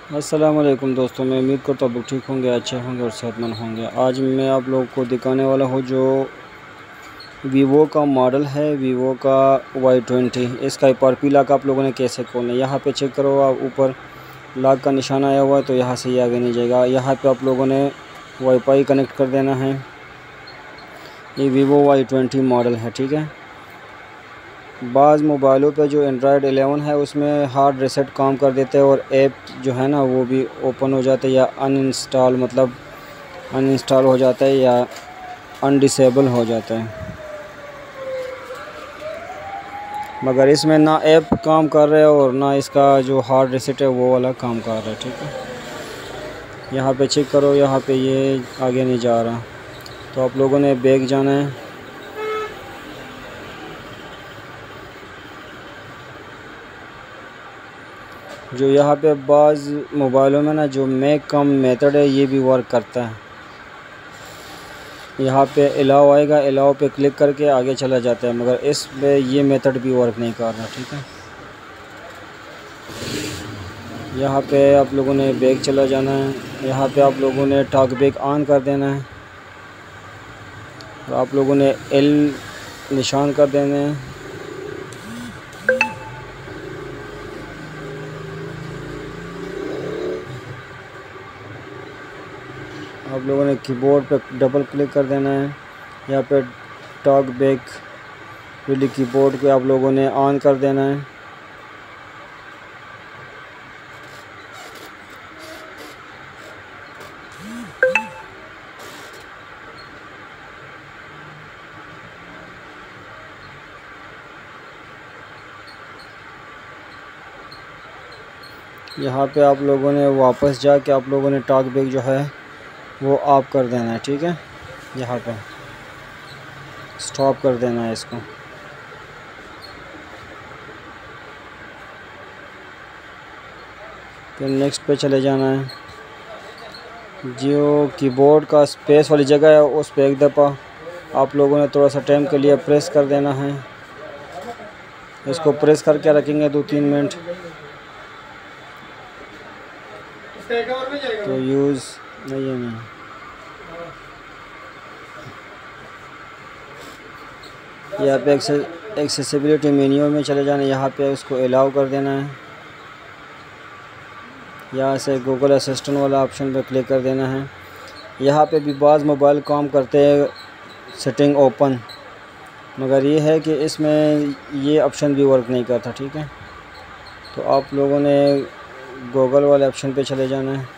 अस्सलामुअलैकुम दोस्तों, मैं उम्मीद करता हूँ आप लोग ठीक होंगे, अच्छे होंगे और सेहतमंद होंगे। आज मैं आप लोगों को दिखाने वाला हूँ जो वीवो का मॉडल है, वीवो का Y20। इसका FRP लॉक आप लोगों ने कैसे खोलना है। यहाँ पे चेक करो, आप ऊपर लॉक का निशान आया हुआ है तो यहाँ से ये आगे नहीं जाएगा। यहाँ पे आप लोगों ने वाईफाई कनेक्ट कर देना है। ये वीवो Y20 मॉडल है, ठीक है। बाज़ मोबाइलों पे जो एंड्रॉयड 11 है उसमें हार्ड रीसेट काम कर देते हैं और ऐप जो है ना वो भी ओपन हो जाता है या अनइंस्टॉल हो जाता है या अनडिसेबल हो जाता है। मगर इसमें ना ऐप काम कर रहा है और ना इसका जो हार्ड रीसेट है वो वाला काम कर रहा है, ठीक है। यहाँ पे चेक करो, यहाँ पे ये आगे नहीं जा रहा तो आप लोगों ने बैक जाना है। जो यहाँ पे बाज़ मोबाइलों में ना जो मेक कम मेथड है ये भी वर्क करता है। यहाँ पे अलाउ आएगा, अलाउ पे क्लिक करके आगे चला जाता है, मगर इस पे ये मेथड भी वर्क नहीं कर रहा, ठीक है। यहाँ पे आप लोगों ने बैक चला जाना है। यहाँ पे आप लोगों ने टॉक बैक ऑन कर देना है और आप लोगों ने एल निशान कर देना है। आप लोगों ने कीबोर्ड पे डबल क्लिक कर देना है। यहाँ पे टॉक बैक वाली कीबोर्ड को आप लोगों ने ऑन कर देना है। यहाँ पे आप लोगों ने वापस जाके आप लोगों ने टॉक बैक जो है वो ऑफ कर देना है, ठीक है। यहाँ पे स्टॉप कर देना है इसको। फिर नेक्स्ट पे चले जाना है। जो कीबोर्ड का स्पेस वाली जगह है उस पर एक दफ़ा आप लोगों ने थोड़ा सा टाइम के लिए प्रेस कर देना है। इसको प्रेस करके रखेंगे 2-3 मिनट तो यूज़ नहीं है। नहीं, यहाँ पे एक्सेसिबिलिटी मेन्यू में चले जाना है। यहाँ पे उसको अलाउ कर देना है। यहाँ से गूगल असिस्टेंट वाला ऑप्शन पे क्लिक कर देना है। यहाँ पे भी बाज़ मोबाइल काम करते हैं सेटिंग ओपन, मगर ये है कि इसमें ये ऑप्शन भी वर्क नहीं करता, ठीक है। तो आप लोगों ने गूगल वाले ऑप्शन पे चले जाना है।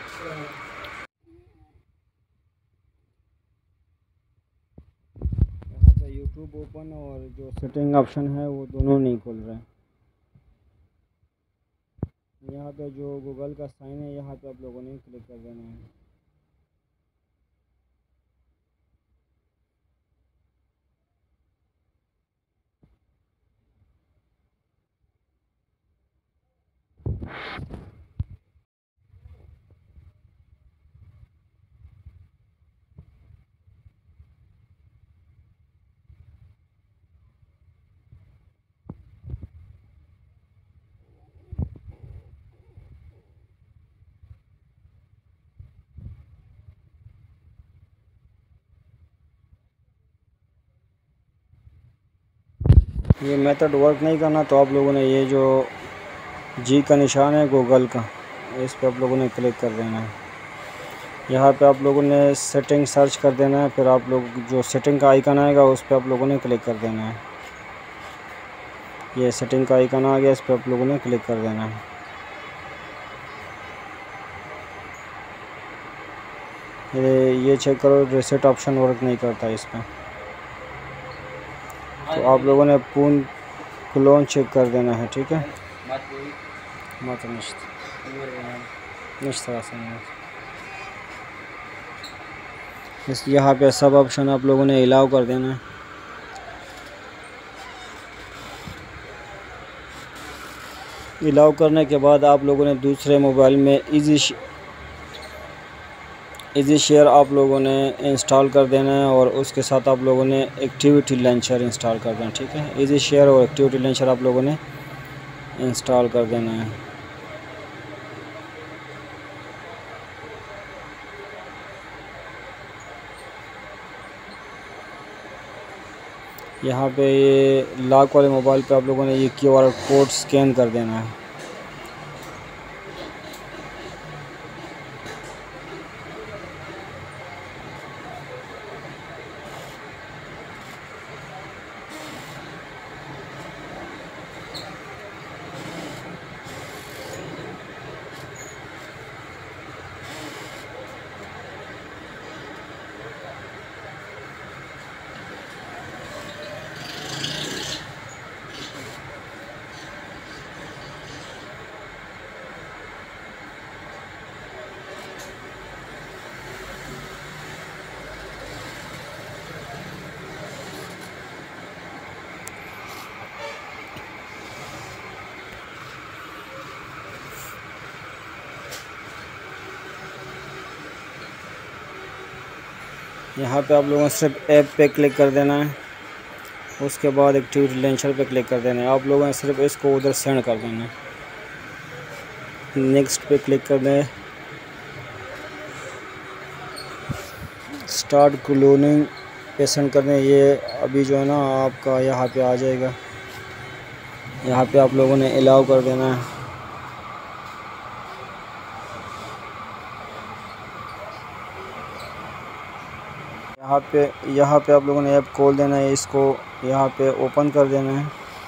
यहाँ पे यूट्यूब ओपन और जो सेटिंग ऑप्शन है वो दोनों नहीं खुल रहे हैं। यहाँ पे जो गूगल का साइन है यहाँ पे आप लोगों ने क्लिक कर देना है। ये मेथड वर्क नहीं करना तो आप लोगों ने ये जो जी का निशान है गूगल का, इस पर आप लोगों ने क्लिक कर देना है। यहाँ पे आप लोगों ने सेटिंग सर्च कर देना है। फिर आप लोग जो सेटिंग का आइकन आएगा उस पर आप लोगों ने क्लिक कर देना है। ये सेटिंग का आइकन आ गया, इस पर आप लोगों ने क्लिक कर देना है। ये चेक करो, रीसेट ऑप्शन वर्क नहीं करता इस पर, तो आप लोगों ने पूर्ण क्लोन चेक कर देना है, ठीक है। इस यहाँ पे सब ऑप्शन आप लोगों ने अलाउ कर देना है। अलाउ करने के बाद आप लोगों ने दूसरे मोबाइल में इजी शेयर आप लोगों ने इंस्टॉल कर देना है और उसके साथ आप लोगों ने एक्टिविटी लॉन्चर इंस्टॉल कर देना, ठीक है। इजी शेयर और एक्टिविटी लॉन्चर आप लोगों ने इंस्टॉल कर देना है। यहाँ पे ये लॉक वाले मोबाइल पे आप लोगों ने ये QR कोड स्कैन कर देना है। यहाँ पे आप लोगों को सिर्फ ऐप पे क्लिक कर देना है, उसके बाद एक्टिविटी लॉन्चर पे क्लिक कर देना है। आप लोगों ने सिर्फ इसको उधर सेंड कर देना है। नेक्स्ट पे क्लिक कर दें, स्टार्ट क्लोनिंग पे सेंड कर दें। ये अभी जो है ना आपका यहाँ पे आ जाएगा, यहाँ पे आप लोगों ने अलाउ कर देना है। यहाँ पे आप लोगों ने ऐप खोल देना है, इसको यहाँ पे ओपन कर देना है।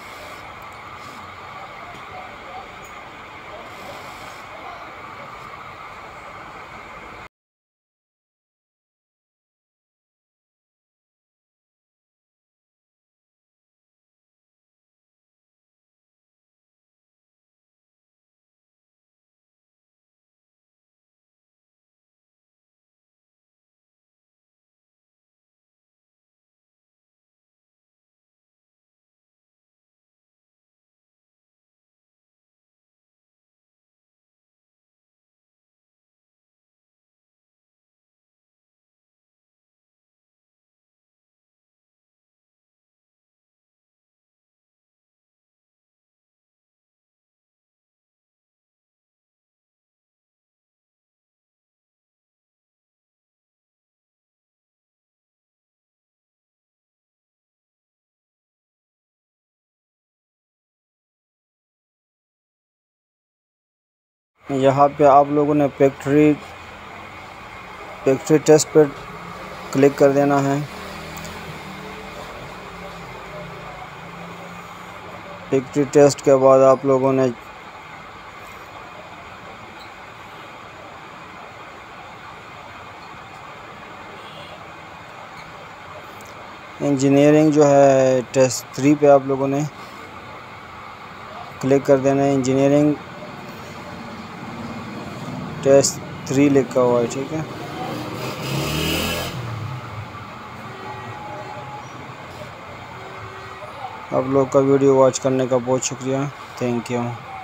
यहाँ पे आप लोगों ने फैक्ट्री टेस्ट पर क्लिक कर देना है। फैक्ट्री टेस्ट के बाद आप लोगों ने इंजीनियरिंग जो है टेस्ट 3 पे आप लोगों ने क्लिक कर देना है। इंजीनियरिंग टेस्ट 3 लिखा हुआ है, ठीक है। आप लोग का वीडियो वॉच करने का बहुत शुक्रिया, थैंक यू।